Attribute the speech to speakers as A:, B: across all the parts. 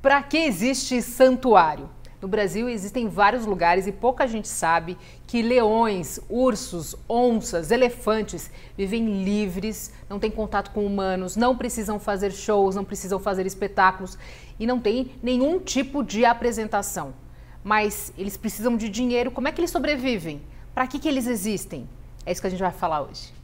A: Para que existe santuário? No Brasil existem vários lugares e pouca gente sabe que leões, ursos, onças, elefantes vivem livres, não têm contato com humanos, não precisam fazer shows, não precisam fazer espetáculos e não tem nenhum tipo de apresentação. Mas eles precisam de dinheiro, como é que eles sobrevivem? Para que eles existem? É isso que a gente vai falar hoje.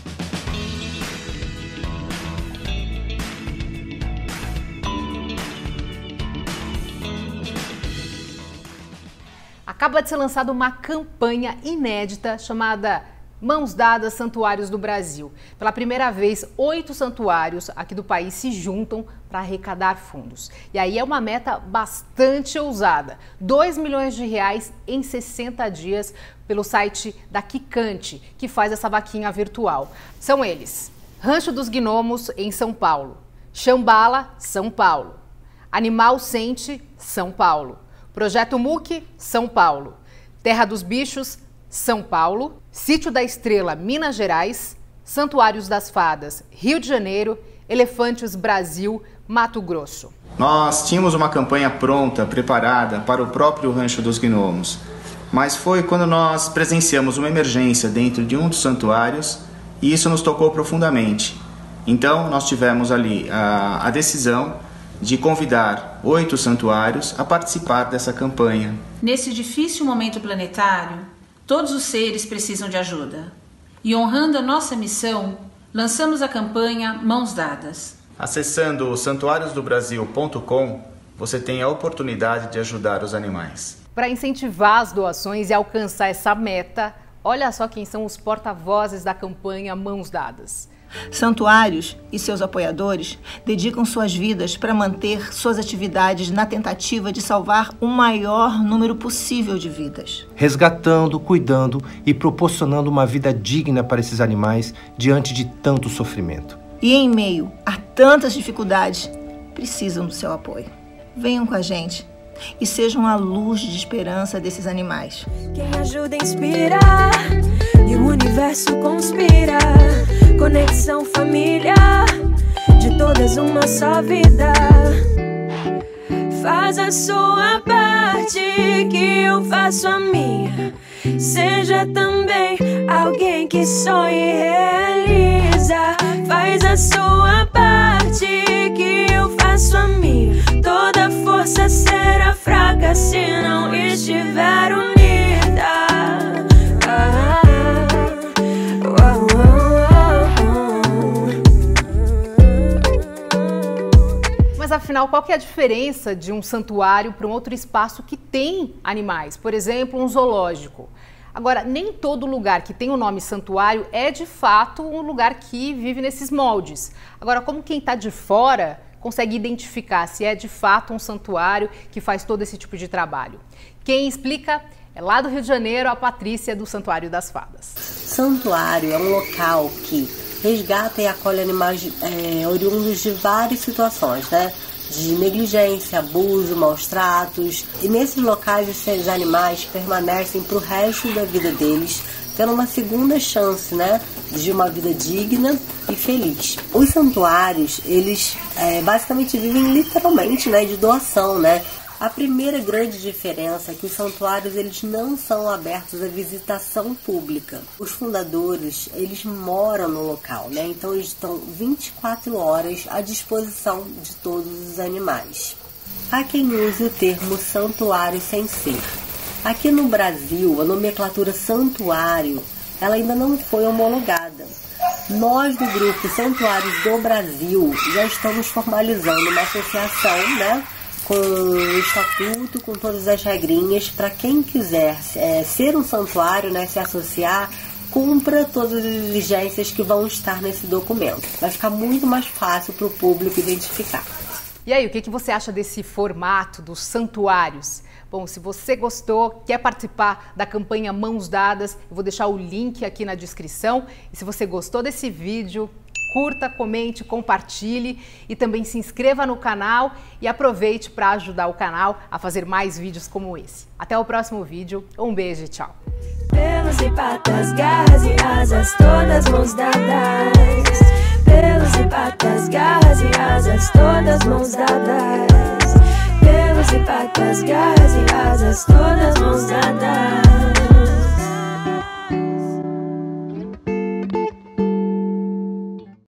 A: Acaba de ser lançada uma campanha inédita chamada Mãos Dadas Santuários do Brasil. Pela primeira vez, 8 santuários aqui do país se juntam para arrecadar fundos. E aí é uma meta bastante ousada. 2 milhões de reais em 60 dias pelo site da Quicante, que faz essa vaquinha virtual. São eles: Rancho dos Gnomos, em São Paulo; Xambala, São Paulo; Animal Sente, São Paulo; Projeto MUC, São Paulo; Terra dos Bichos, São Paulo; Sítio da Estrela, Minas Gerais; Santuários das Fadas, Rio de Janeiro; Elefantes Brasil, Mato Grosso.
B: Nós tínhamos uma campanha pronta, preparada para o próprio Rancho dos Gnomos, mas foi quando nós presenciamos uma emergência dentro de um dos santuários e isso nos tocou profundamente. Então nós tivemos ali a decisão de convidar 8 santuários a participar dessa campanha.
C: Nesse difícil momento planetário, todos os seres precisam de ajuda. E honrando a nossa missão, lançamos a campanha Mãos Dadas.
B: Acessando santuariosdobrasil.com, você tem a oportunidade de ajudar os animais.
A: Para incentivar as doações e alcançar essa meta, olha só quem são os porta-vozes da campanha Mãos Dadas.
D: Santuários e seus apoiadores dedicam suas vidas para manter suas atividades na tentativa de salvar o maior número possível de vidas.
E: Resgatando, cuidando e proporcionando uma vida digna para esses animais diante de tanto sofrimento.
D: E em meio a tantas dificuldades, precisam do seu apoio. Venham com a gente e sejam a luz de esperança desses animais.
F: Quem ajuda inspira e o universo conspira. Conexão família, de todas uma só vida. Faz a sua parte, que eu faço a minha. Seja também alguém que sonha e realiza. Faz a sua parte, que eu faço a minha. Toda força será fraca se não estiver unida.
A: Mas afinal, qual que é a diferença de um santuário para um outro espaço que tem animais? Por exemplo, um zoológico. Agora, nem todo lugar que tem o nome santuário é de fato um lugar que vive nesses moldes. Agora, como quem está de fora consegue identificar se é de fato um santuário que faz todo esse tipo de trabalho? Quem explica é lá do Rio de Janeiro, a Patrícia, do Santuário das Fadas.
G: Santuário é um local que resgata e acolhe animais oriundos de várias situações, né? De negligência, abuso, maus tratos. E nesses locais, esses animais permanecem para o resto da vida deles, tendo uma segunda chance, né? De uma vida digna e feliz. Os santuários, eles basicamente vivem literalmente, né? De doação, né? A primeira grande diferença é que os santuários eles não são abertos à visitação pública. Os fundadores, eles moram no local, né? Então eles estão 24 horas à disposição de todos os animais. Há quem use o termo santuário sem ser. Aqui no Brasil, a nomenclatura santuário, ela ainda não foi homologada. Nós do grupo Santuários do Brasil já estamos formalizando uma associação, né? Com o estatuto, com todas as regrinhas, para quem quiser ser um santuário, né, se associar, cumpra todas as exigências que vão estar nesse documento. Vai ficar muito mais fácil para o público identificar.
A: E aí, o que você acha desse formato dos santuários? Bom, se você gostou, quer participar da campanha Mãos Dadas, eu vou deixar o link aqui na descrição. E se você gostou desse vídeo, curta, comente, compartilhe e também se inscreva no canal e aproveite para ajudar o canal a fazer mais vídeos como esse. Até o próximo vídeo, um beijo e tchau!
F: Pelos e patas, garras e asas, todas mãos dadas. Pelos e patas, garras e asas, todas mãos dadas. de patas, garras e asas, todas